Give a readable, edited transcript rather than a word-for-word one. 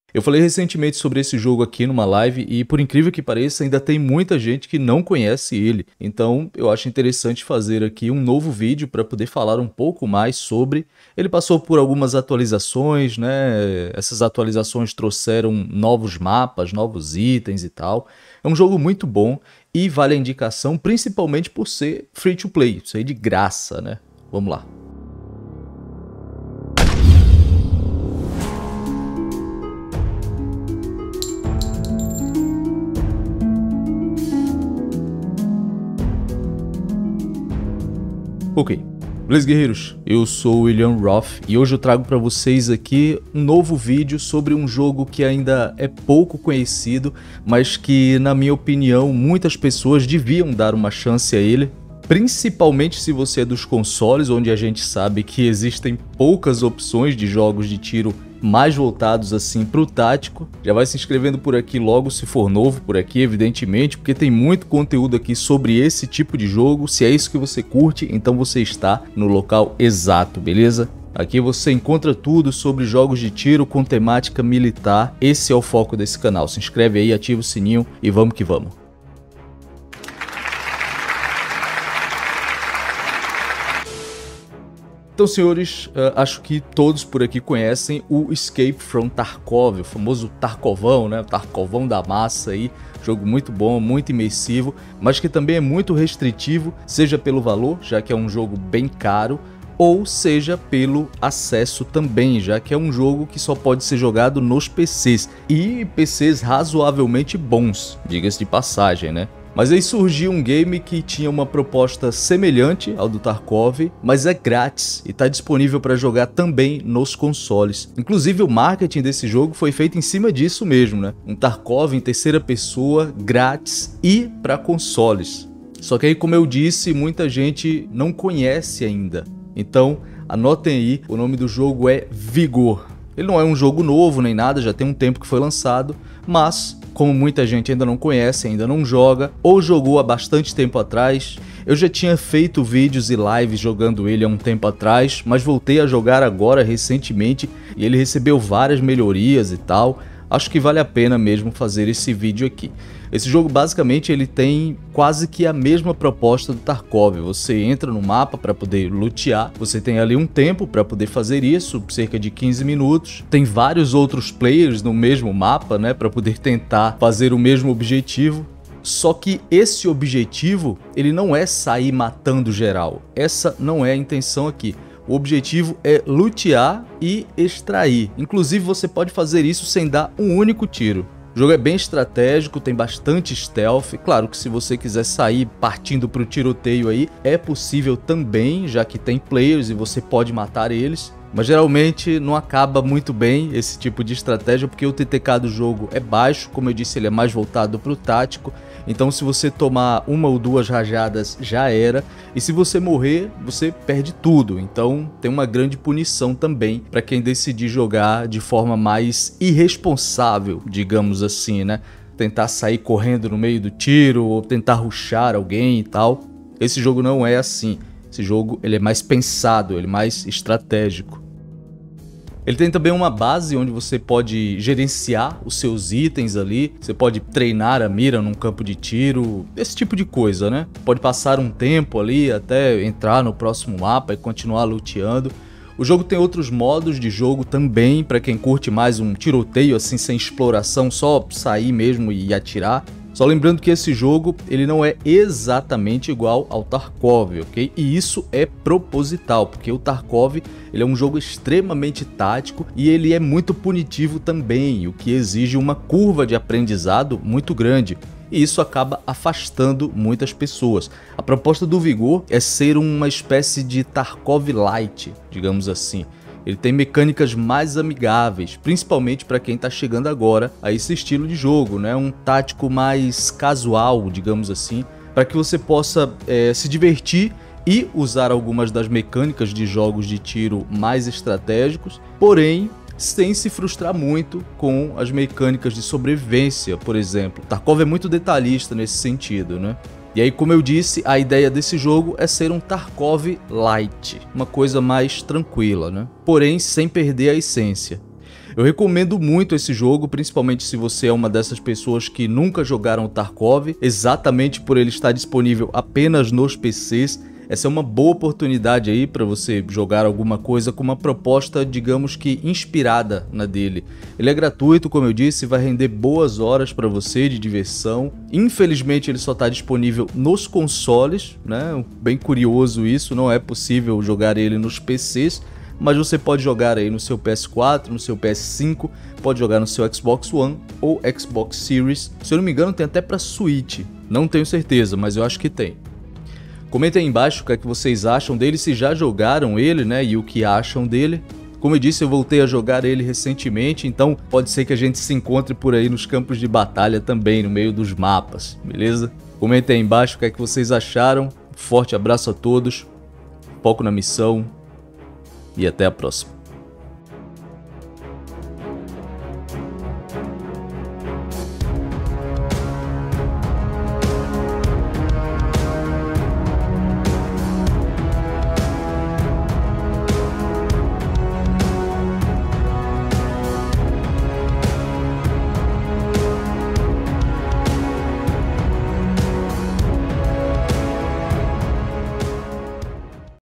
Eu falei recentemente sobre esse jogo aqui numa live e, por incrível que pareça, ainda tem muita gente que não conhece ele. Então, eu acho interessante fazer aqui um novo vídeo para poder falar um pouco mais sobre. Ele passou por algumas atualizações, né? Essas atualizações trouxeram novos mapas, novos itens e tal. É um jogo muito bom e vale a indicação, principalmente por ser free to play, isso aí de graça, né? Vamos lá. Ok, beleza, guerreiros? Eu sou o William Roth e hoje eu trago para vocês aqui um novo vídeo sobre um jogo que ainda é pouco conhecido, mas que, na minha opinião, muitas pessoas deviam dar uma chance a ele, principalmente se você é dos consoles, onde a gente sabe que existem poucas opções de jogos de tiro mais voltados assim para o tático. Já vai se inscrevendo por aqui logo se for novo por aqui, evidentemente, porque tem muito conteúdo aqui sobre esse tipo de jogo. Se é isso que você curte, então você está no local exato, beleza? Aqui você encontra tudo sobre jogos de tiro com temática militar. Esse é o foco desse canal. Se inscreve aí, ativa o sininho e vamos que vamos. Então, senhores, acho que todos por aqui conhecem o Escape from Tarkov, o famoso Tarkovão, né? O Tarkovão da massa aí, jogo muito bom, muito imersivo, mas que também é muito restritivo, seja pelo valor, já que é um jogo bem caro, ou seja pelo acesso também, já que é um jogo que só pode ser jogado nos PCs, e PCs razoavelmente bons, diga-se de passagem, né? Mas aí surgiu um game que tinha uma proposta semelhante ao do Tarkov, mas é grátis e está disponível para jogar também nos consoles. Inclusive o marketing desse jogo foi feito em cima disso mesmo, né? Um Tarkov em terceira pessoa, grátis e para consoles. Só que aí, como eu disse, muita gente não conhece ainda. Então, anotem aí, o nome do jogo é Vigor. Ele não é um jogo novo nem nada, já tem um tempo que foi lançado, mas como muita gente ainda não conhece, ainda não joga, ou jogou há bastante tempo atrás, eu já tinha feito vídeos e lives jogando ele há um tempo atrás, mas voltei a jogar agora recentemente e ele recebeu várias melhorias e tal. Acho que vale a pena mesmo fazer esse vídeo aqui. Esse jogo basicamente ele tem quase que a mesma proposta do Tarkov. Você entra no mapa para poder lutear, você tem ali um tempo para poder fazer isso, cerca de 15 minutos. Tem vários outros players no mesmo mapa, né, para poder tentar fazer o mesmo objetivo. Só que esse objetivo, ele não é sair matando geral. Essa não é a intenção aqui. O objetivo é lutear e extrair. Inclusive você pode fazer isso sem dar um único tiro. O jogo é bem estratégico, tem bastante stealth. Claro que se você quiser sair partindo para o tiroteio aí, é possível também, já que tem players e você pode matar eles. Mas geralmente não acaba muito bem esse tipo de estratégia, porque o TTK do jogo é baixo, como eu disse, ele é mais voltado para o tático. Então se você tomar uma ou duas rajadas já era, e se você morrer, você perde tudo. Então tem uma grande punição também para quem decidir jogar de forma mais irresponsável, digamos assim, né? Tentar sair correndo no meio do tiro ou tentar rushar alguém e tal. Esse jogo não é assim. Esse jogo ele é mais pensado, ele é mais estratégico. Ele tem também uma base onde você pode gerenciar os seus itens ali, você pode treinar a mira num campo de tiro, esse tipo de coisa, né? Pode passar um tempo ali até entrar no próximo mapa e continuar luteando. O jogo tem outros modos de jogo também, para quem curte mais um tiroteio assim sem exploração, só sair mesmo e atirar. Só lembrando que esse jogo ele não é exatamente igual ao Tarkov, ok? E isso é proposital, porque o Tarkov ele é um jogo extremamente tático e ele é muito punitivo também, o que exige uma curva de aprendizado muito grande. E isso acaba afastando muitas pessoas. A proposta do Vigor é ser uma espécie de Tarkov Light, digamos assim. Ele tem mecânicas mais amigáveis, principalmente para quem está chegando agora a esse estilo de jogo, né? Um tático mais casual, digamos assim, para que você possa se divertir e usar algumas das mecânicas de jogos de tiro mais estratégicos, porém sem se frustrar muito com as mecânicas de sobrevivência, por exemplo. Tarkov é muito detalhista nesse sentido, né? E aí, como eu disse, a ideia desse jogo é ser um Tarkov Light, uma coisa mais tranquila, né? Porém, sem perder a essência. Eu recomendo muito esse jogo, principalmente se você é uma dessas pessoas que nunca jogaram o Tarkov, exatamente por ele estar disponível apenas nos PCs. Essa é uma boa oportunidade aí para você jogar alguma coisa com uma proposta, digamos que inspirada na dele. Ele é gratuito, como eu disse, vai render boas horas para você de diversão. Infelizmente ele só está disponível nos consoles, né? Bem curioso isso, não é possível jogar ele nos PCs, mas você pode jogar aí no seu PS4, no seu PS5, pode jogar no seu Xbox One ou Xbox Series. Se eu não me engano tem até para Switch, não tenho certeza, mas eu acho que tem. Comentem aí embaixo o que é que vocês acham dele, se já jogaram ele, né, e o que acham dele. Como eu disse, eu voltei a jogar ele recentemente, então pode ser que a gente se encontre por aí nos campos de batalha também, no meio dos mapas, beleza? Comentem aí embaixo o que é que vocês acharam. Forte abraço a todos, foco na missão e até a próxima.